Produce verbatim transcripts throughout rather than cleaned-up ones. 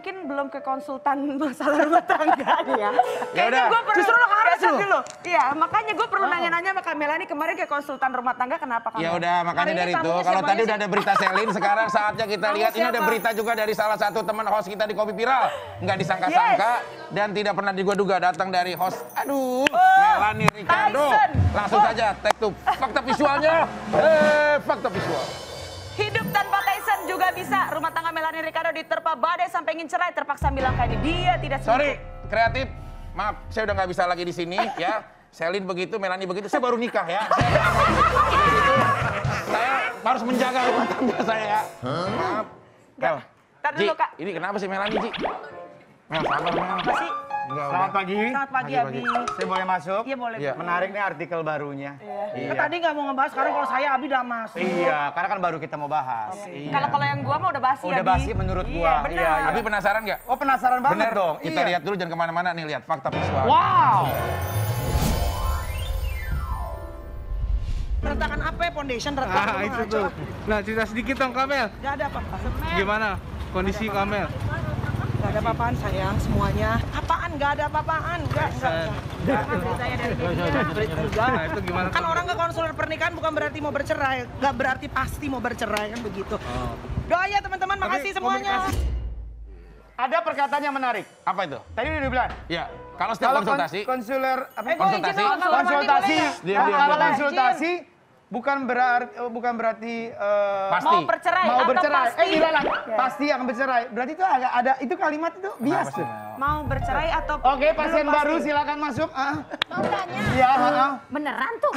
mungkin belum ke konsultan masalah rumah tangga ya. Kayaknya gue perlu. Justru lo harus dulu. Iya, makanya gue perlu nanya-nanya sama Kak Melani kemarin ke konsultan rumah tangga kenapa Kak? Ya udah, makanya dari itu. Kalau tadi udah ada berita Selin, sekarang saatnya kita lihat ini ada berita juga dari salah satu teman host kita di Kopi Viral. Nggak disangka-sangka dan tidak pernah diduga-duga datang dari host. Aduh, Melani Ricardo. Langsung saja take to fakta visualnya. Eh, fakta visual. Hidup tanpa Tyson juga bisa. Rumah tangga Melani Ricardo diterpa badai sampai ingin cerai, terpaksa bilang kali dia tidak selingkuh. Sorry, kreatif. Maaf, saya udah nggak bisa lagi di sini ya. Selin begitu, Melani begitu. Saya baru nikah ya. Saya, begitu, saya harus menjaga rumah tangga saya ya. Maaf. Mel, Ntar dulu, Ji, Kak. ini kenapa sih Melani, Ji? Mel, sabar Mel. Apa sih? Enggak, Selamat udah. pagi. Selamat pagi, Pagi, Abi. Saya boleh masuk? Iya boleh. Iya. Menarik nih artikel barunya. Iya. Iya. Tadi nggak mau ngebahas, sekarang kalau saya Abi udah masuk. Iya, karena kan baru kita mau bahas. Iya. Kalau kalau yang gua mah udah basi Udah Abi. basi menurut Iya, gua. benar. Iya, iya. Abi penasaran nggak? Oh penasaran banget Bener dong. Kita Iya. lihat dulu, jangan kemana-mana nih, lihat fakta visual. Wow. Retakan apa ya, foundation retak. Ah, semua itu ngaco. tuh. Nah, cerita sedikit dong, Kamel. Nggak ada apa-apa. Gimana kondisi Kamel? Nggak ada apa-apaan sayang, semuanya. Apaan? Nggak ada apa-apaan. Nggak, nggak. Enggak. Nah, itu gimana? Kan orang ke konselor pernikahan bukan berarti mau bercerai. Nggak berarti pasti mau bercerai, kan begitu. Oh. Doa ya teman-teman, makasih semuanya. Ada perkataan yang menarik. Apa itu? Tadi udah dibilang. Ya, kalau setiap Kalau kon- konsultasi, konselor apa? Eh, gua izin konsultasi. dong, kalau konsultasi. mandi boleh Diam, diam, Kalau diam. konsultasi bukan berarti bukan berarti eh, Pasti. Mau bercerai mau atau bercerai. pasti? Eh dilarang. Pasti akan bercerai. Berarti itu agak ada itu kalimat itu bias tuh. Mau bercerai atau Oke, pasien belum baru pasti? silakan masuk. Ah. Mau tanya, Iya, heeh. beneran tuh?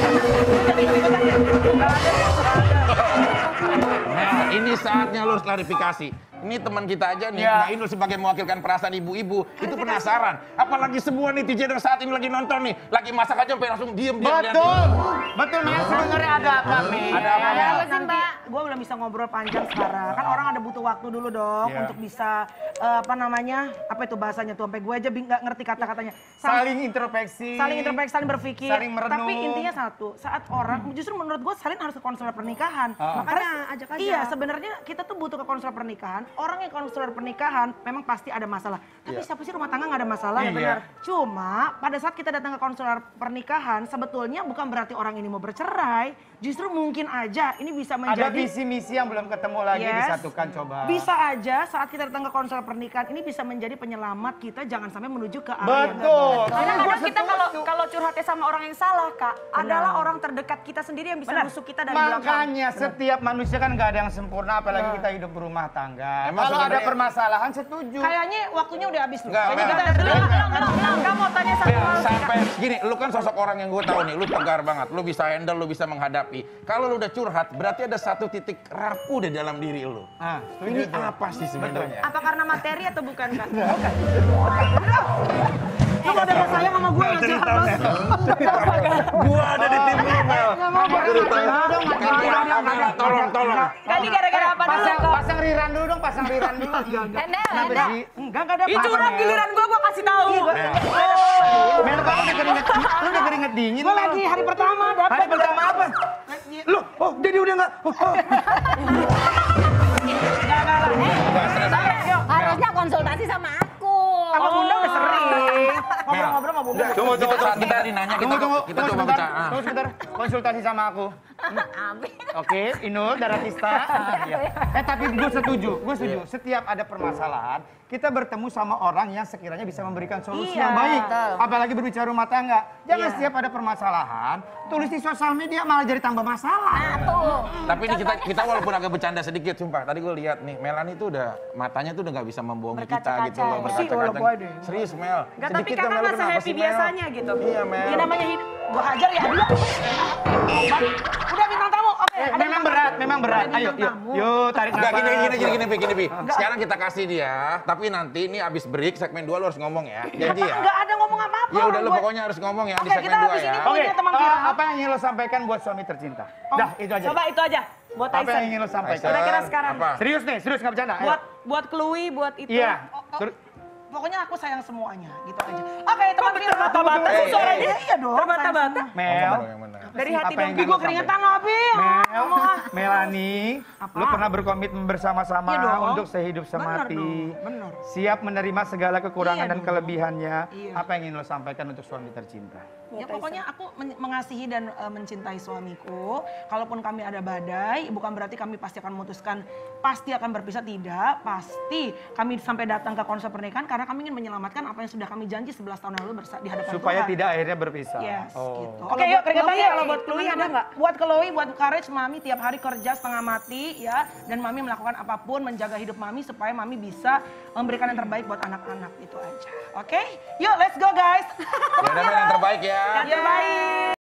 Nah, ini saatnya lu harus klarifikasi. Ini teman kita aja nih, Ya. Mbak Inul sebagai mewakilkan perasaan ibu-ibu, itu penasaran. Apalagi semua netizen yang saat ini lagi nonton nih, lagi masak aja sampai langsung diem diem Betul. Betul, Mel. Sebenarnya ada apa, Mel? Ada apa, Mel? Apa sih, Mbak? Gue belum bisa ngobrol panjang sekarang. Kan orang ada butuh waktu dulu dong Iya. untuk bisa eh, apa namanya? Apa itu bahasanya tuh? Sampai gue aja bing- nggak ngerti kata-katanya. Sam- Saling introspeksi. saling introspeksi, saling berpikir. Saling merenung. Tapi intinya satu, saat orang justru menurut gue salin harus ke konselor pernikahan. Ah. Makanya ajak aja. Iya, sebenarnya kita tuh butuh ke konselor pernikahan. Orang yang konselor pernikahan memang pasti ada masalah. Tapi Iya. siapa sih rumah tangga nggak ada masalah? Iya. Ya benar. Cuma pada saat kita datang ke konselor pernikahan, sebetulnya bukan berarti orang ini mau bercerai. Justru mungkin aja ini bisa Ada menjadi visi misi yang belum ketemu lagi Yes. disatukan coba. Bisa aja saat kita datang ke konselor pernikahan ini bisa menjadi penyelamat kita jangan sampai menuju ke arah yang Betul. Kadang-kadang kita kalau kalau curhatnya sama orang yang salah, Kak, adalah orang terdekat kita sendiri yang bisa Benar. nusuk kita dari belakang. Makanya setiap manusia kan nggak ada yang sempurna, apalagi kita hidup berumah tangga. Emang Kalau ada sebenarnya- permasalahan setuju. Kayaknya waktunya udah habis loh. Enggak, Kayaknya Mel. kita Belum, dulu. belum, belum, belum. Kamu mau tanya satu Mel, hal nih, sampai Kak. gini, lu kan sosok orang yang gue tahu nih, lu tegar banget, lu bisa handle, lu bisa menghadapi. Kalau lu udah curhat, berarti ada satu titik rapuh di dalam diri lu. Ah, setuju Ini tuh. apa sih sebenarnya? Apa karena materi atau bukan, Kak? Lu gak ada sayang sama gue nggak curhat lu. Gua ada di tim lu, Mel. Tolong, tolong. Kak, ini gara-gara apa dulu, Pasang, Kak? pasang riran dulu dong, pasang riran dulu. Endel, Kenapa Endel. sih? Enggak, enggak ada Ih, apa-apa. curhat giliran gue, gue kasih tahu. Mel, kamu udah keringet, lu udah keringet dingin. Gue Mel. lagi hari pertama dapat. Hari pertama apa? Lu, oh jadi udah nggak? Oh, oh. Harusnya konsultasi sama aku. Sama Bunda udah sering. Ngobrol-ngobrol sama Bunda. Tunggu, tunggu, Saat kita dinanya, kita, Tunggu, tunggu, kita tunggu coba sebentar. bicara. Ah. Tunggu sebentar, konsultasi sama aku. Abi. Oke, Inul, Daratista. Iya. Eh tapi gue setuju, gue setuju. Setiap ada permasalahan, kita bertemu sama orang yang sekiranya bisa memberikan solusi Iya, yang baik. betul. Apalagi berbicara rumah tangga. Jangan Iya. setiap ada permasalahan, tulis di sosial media malah jadi tambah masalah. Nah, tuh. Tapi ini kita kita walaupun agak bercanda sedikit, sumpah. Tadi gue lihat nih, Melani tuh udah matanya tuh udah nggak bisa membohongi kita Berkaca-kaca gitu loh, ya. Sih, kalau berkaca-kaca. gua deh. Serius, Mel. Enggak, tapi Sedikit kakak dong, Mel, nggak kenapa se-happy sih, Mel? biasanya gitu. Iya, Mel. Ya namanya hidup. Gue hajar ya. Aduh. Udah bintang tamu. Oke. Eh, ada memang bintang berat, tamu. memang berat. Ada Ayo, bintang yuk, tamu. yuk tarik Enggak, nafas. gini, gini, gini, gini, Pi, gini, Pi. Sekarang kita kasih dia, tapi nanti ini abis break, segmen dua lu harus ngomong ya. Janji ya? Enggak ada ngomong apa-apa. Ya udah lu Gua- pokoknya harus ngomong ya di Oke, segmen kita dua habis ya. ini Oke, punya teman eh, viral. apa yang ingin lo sampaikan buat suami tercinta? Oh, Dah, itu aja. Coba itu aja. Buat Apa yang Tyson. ingin lo sampaikan? Kira-kira sekarang. Apa? Serius nih, serius nggak bercanda. Ayo. Buat buat Chloe, buat itu. Iya. Oh, oh. Ter- Pokoknya aku sayang semuanya, gitu aja. Oke, teman viral. terbata-bata sih suaranya? Iya, iya dong. Terbata-bata. sayang Mel, Ngomong yang mana? Dari Apa hati yang dong. ingin Gue lo keringetan sampaikan? loh, Pi. Mel, Ngomong ah. Melani, Apa? lu pernah berkomitmen bersama-sama Iya dong. untuk sehidup semati. Bener dong, bener. siap menerima segala kekurangan Iya dan dong. kelebihannya. Iya. Apa yang ingin lo sampaikan untuk suami tercinta? Ya pokoknya aku men- mengasihi dan eh, mencintai suamiku. Kalaupun kami ada badai, bukan berarti kami pasti akan memutuskan, pasti akan berpisah, tidak. Pasti kami sampai datang ke konser pernikahan karena kami ingin menyelamatkan apa yang sudah kami janji sebelas tahun lalu bersa- di hadapan Supaya Tuhan. tidak akhirnya berpisah. Yes, Oh. gitu. Oke, yuk, keringetan yuk. Kalau buat Chloe Chloe ada nggak? Buat Chloe, buat Courage, Mami tiap hari kerja setengah mati ya. Dan Mami melakukan apapun, menjaga hidup Mami supaya Mami bisa memberikan yang terbaik buat anak-anak. Itu aja. Oke? Yuk, let's go guys. Ya udah, yang terbaik ya. Yang terbaik.